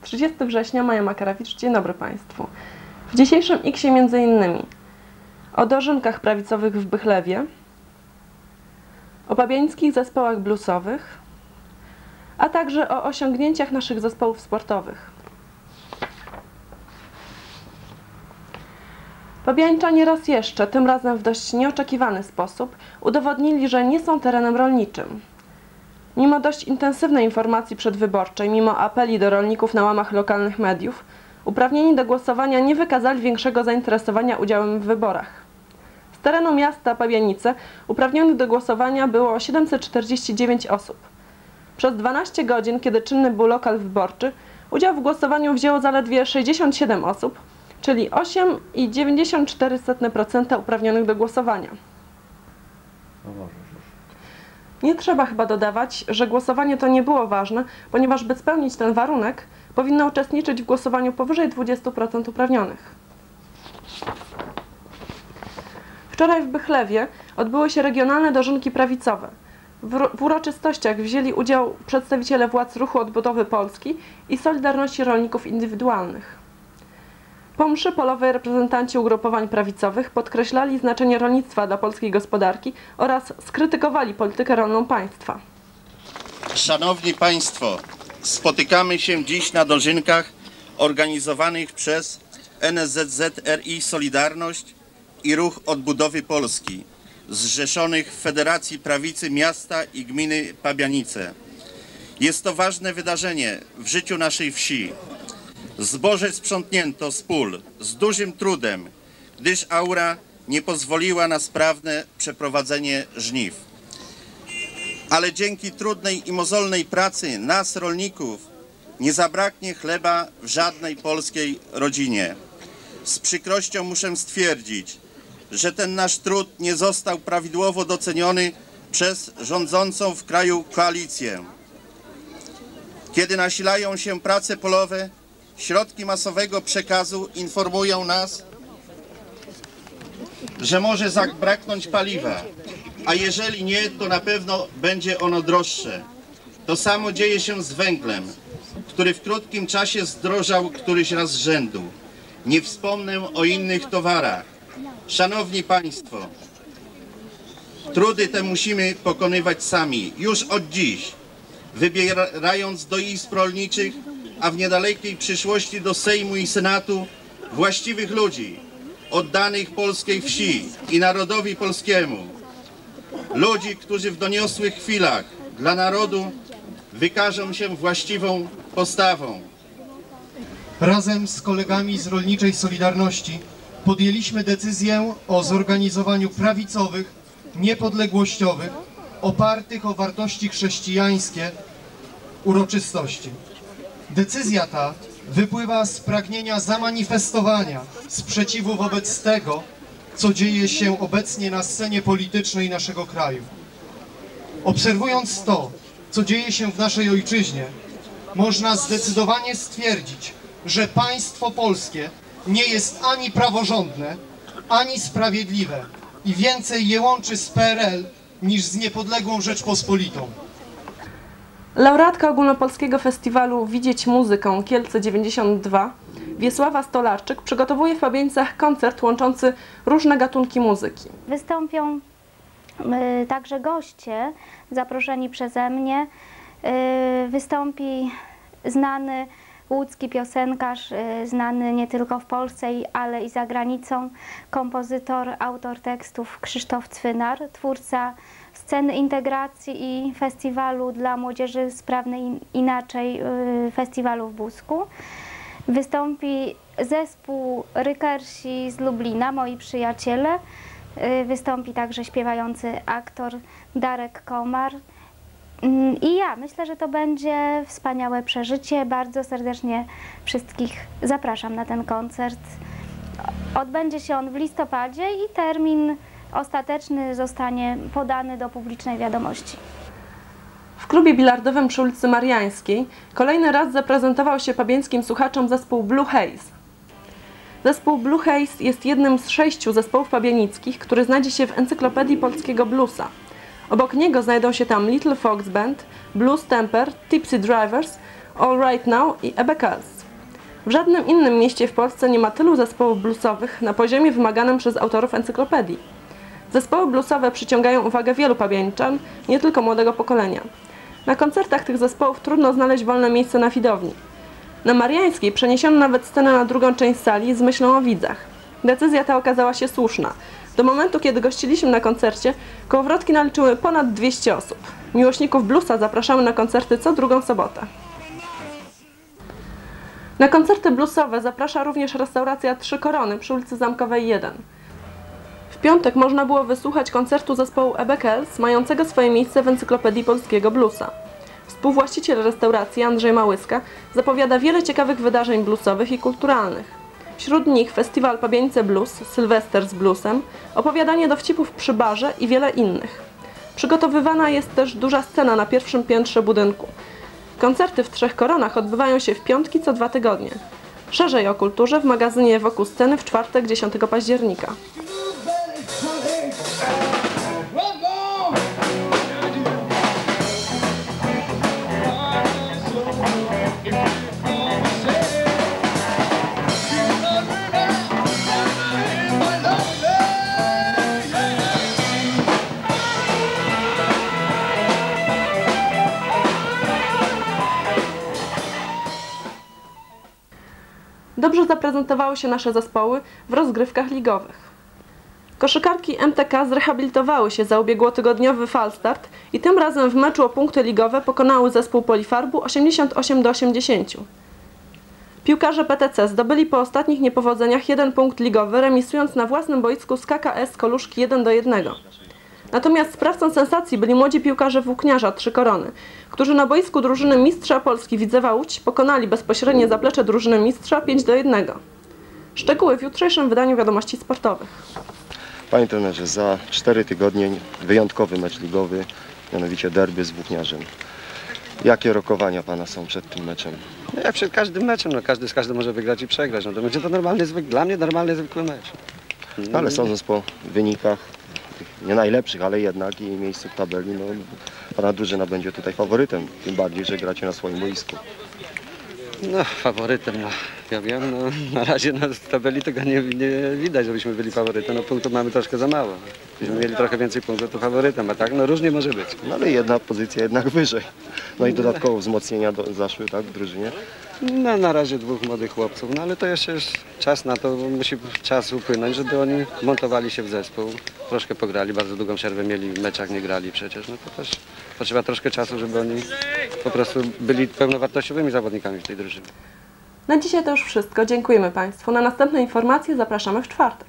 30 września, Maja Makarewicz. Dzień dobry Państwu. W dzisiejszym X-ie m.in. o dożynkach prawicowych w Bychlewie, o pabiańskich zespołach bluesowych, a także o osiągnięciach naszych zespołów sportowych. Pabiańczanie raz jeszcze, tym razem w dość nieoczekiwany sposób, udowodnili, że nie są terenem rolniczym. Mimo dość intensywnej informacji przedwyborczej, mimo apeli do rolników na łamach lokalnych mediów, uprawnieni do głosowania nie wykazali większego zainteresowania udziałem w wyborach. Z terenu miasta Pabianice uprawnionych do głosowania było 749 osób. Przez 12 godzin, kiedy czynny był lokal wyborczy, udział w głosowaniu wzięło zaledwie 67 osób, czyli 8,94% uprawnionych do głosowania. Nie trzeba chyba dodawać, że głosowanie to nie było ważne, ponieważ by spełnić ten warunek, powinno uczestniczyć w głosowaniu powyżej 20% uprawnionych. Wczoraj w Bychlewie odbyły się regionalne dożynki prawicowe. W uroczystościach wzięli udział przedstawiciele władz Ruchu Odbudowy Polski i Solidarności Rolników Indywidualnych. Po mszy polowej reprezentanci ugrupowań prawicowych podkreślali znaczenie rolnictwa dla polskiej gospodarki oraz skrytykowali politykę rolną państwa. Szanowni Państwo, spotykamy się dziś na dożynkach organizowanych przez NSZZ-RI Solidarność i Ruch Odbudowy Polski, zrzeszonych w Federacji Prawicy Miasta i Gminy Pabianice. Jest to ważne wydarzenie w życiu naszej wsi. Zboże sprzątnięto z pól z dużym trudem, gdyż aura nie pozwoliła na sprawne przeprowadzenie żniw. Ale dzięki trudnej i mozolnej pracy nas, rolników, nie zabraknie chleba w żadnej polskiej rodzinie. Z przykrością muszę stwierdzić, że ten nasz trud nie został prawidłowo doceniony przez rządzącą w kraju koalicję. Kiedy nasilają się prace polowe, środki masowego przekazu informują nas, że może zabraknąć paliwa, a jeżeli nie, to na pewno będzie ono droższe. To samo dzieje się z węglem, który w krótkim czasie zdrożał któryś raz z rzędu. Nie wspomnę o innych towarach. Szanowni Państwo, trudy te musimy pokonywać sami, już od dziś, wybierając do izb rolniczych, a w niedalekiej przyszłości do Sejmu i Senatu właściwych ludzi, oddanych polskiej wsi i narodowi polskiemu. Ludzi, którzy w doniosłych chwilach dla narodu wykażą się właściwą postawą. Razem z kolegami z Rolniczej Solidarności podjęliśmy decyzję o zorganizowaniu prawicowych, niepodległościowych, opartych o wartości chrześcijańskie uroczystości. Decyzja ta wypływa z pragnienia zamanifestowania sprzeciwu wobec tego, co dzieje się obecnie na scenie politycznej naszego kraju. Obserwując to, co dzieje się w naszej ojczyźnie, można zdecydowanie stwierdzić, że państwo polskie nie jest ani praworządne, ani sprawiedliwe i więcej je łączy z PRL niż z niepodległą Rzeczpospolitą. Laureatka Ogólnopolskiego Festiwalu Widzieć Muzykę Kielce 92, Wiesława Stolarczyk, przygotowuje w Pabianicach koncert łączący różne gatunki muzyki. Wystąpią także goście zaproszeni przeze mnie. Wystąpi znany łódzki piosenkarz, znany nie tylko w Polsce, ale i za granicą, kompozytor, autor tekstów Krzysztof Cwynar, twórca sceny integracji i festiwalu dla młodzieży sprawnej inaczej, festiwalu w Busku. Wystąpi zespół Rykersi z Lublina, moi przyjaciele. Wystąpi także śpiewający aktor Darek Komar. I ja myślę, że to będzie wspaniałe przeżycie. Bardzo serdecznie wszystkich zapraszam na ten koncert. Odbędzie się on w listopadzie i termin ostateczny zostanie podany do publicznej wiadomości. W klubie bilardowym przy ulicy Mariańskiej kolejny raz zaprezentował się pabiańskim słuchaczom zespół Blue Haze. Zespół Blue Haze jest jednym z 6 zespołów pabianickich, który znajdzie się w Encyklopedii Polskiego Bluesa. Obok niego znajdą się tam Little Fox Band, Blues Temper, Tipsy Drivers, All Right Now i Ebekals. W żadnym innym mieście w Polsce nie ma tylu zespołów bluesowych na poziomie wymaganym przez autorów encyklopedii. Zespoły bluesowe przyciągają uwagę wielu pabianiczan, nie tylko młodego pokolenia. Na koncertach tych zespołów trudno znaleźć wolne miejsce na widowni. Na Mariańskiej przeniesiono nawet scenę na drugą część sali z myślą o widzach. Decyzja ta okazała się słuszna. Do momentu, kiedy gościliśmy na koncercie, kołowrotki naliczyły ponad 200 osób. Miłośników bluesa zapraszamy na koncerty co drugą sobotę. Na koncerty bluesowe zaprasza również restauracja Trzy Korony przy ulicy Zamkowej 1. W piątek można było wysłuchać koncertu zespołu Ebekels, mającego swoje miejsce w Encyklopedii Polskiego Bluesa. Współwłaściciel restauracji Andrzej Małyska zapowiada wiele ciekawych wydarzeń bluesowych i kulturalnych. Wśród nich festiwal Pabianice Blues, Sylwester z bluesem, opowiadanie dowcipów przy barze i wiele innych. Przygotowywana jest też duża scena na pierwszym piętrze budynku. Koncerty w Trzech Koronach odbywają się w piątki co 2 tygodnie. Szerzej o kulturze w magazynie Wokół Sceny w czwartek 10 października. Dobrze zaprezentowały się nasze zespoły w rozgrywkach ligowych. Koszykarki MTK zrehabilitowały się za ubiegłotygodniowy falstart i tym razem w meczu o punkty ligowe pokonały zespół Polifarbu 88-80. Piłkarze PTC zdobyli po ostatnich niepowodzeniach 1 punkt ligowy, remisując na własnym boisku z KKS Koluszki 1-1. Natomiast sprawcą sensacji byli młodzi piłkarze Włókniarza Trzy Korony, którzy na boisku drużyny mistrza Polski Widzewa Łódź pokonali bezpośrednie zaplecze drużyny mistrza 5-1. Szczegóły w jutrzejszym wydaniu Wiadomości Sportowych. Panie trenerze, za 4 tygodnie wyjątkowy mecz ligowy, mianowicie derby z Włókniarzem. Jakie rokowania Pana są przed tym meczem? No jak przed każdym meczem, no każdy z każdym może wygrać i przegrać. No to będzie to normalny, dla mnie normalny, zwykły mecz. Ale sądząc po wynikach, nie najlepszych, ale jednak i miejscu w tabeli, no Pana drużyna będzie tutaj faworytem, tym bardziej, że gracie na swoim boisku. No faworytem, no ja wiem, no na razie na tabeli tego nie widać, żebyśmy byli faworytem. No punktów mamy troszkę za mało. Gdybyśmy mieli trochę więcej punktów, to faworytem, a tak no różnie może być. No ale jedna pozycja jednak wyżej. No i dodatkowo wzmocnienia zaszły, tak, w drużynie. No na razie 2 młodych chłopców, no ale to jeszcze jest czas na to, bo musi czas upłynąć, żeby oni montowali się w zespół. Troszkę pograli, bardzo długą przerwę mieli, w meczach nie grali przecież, no to też potrzeba troszkę czasu, żeby oni po prostu byli pełnowartościowymi zawodnikami w tej drużynie. Na dzisiaj to już wszystko. Dziękujemy Państwu. Na następne informacje zapraszamy w czwartek.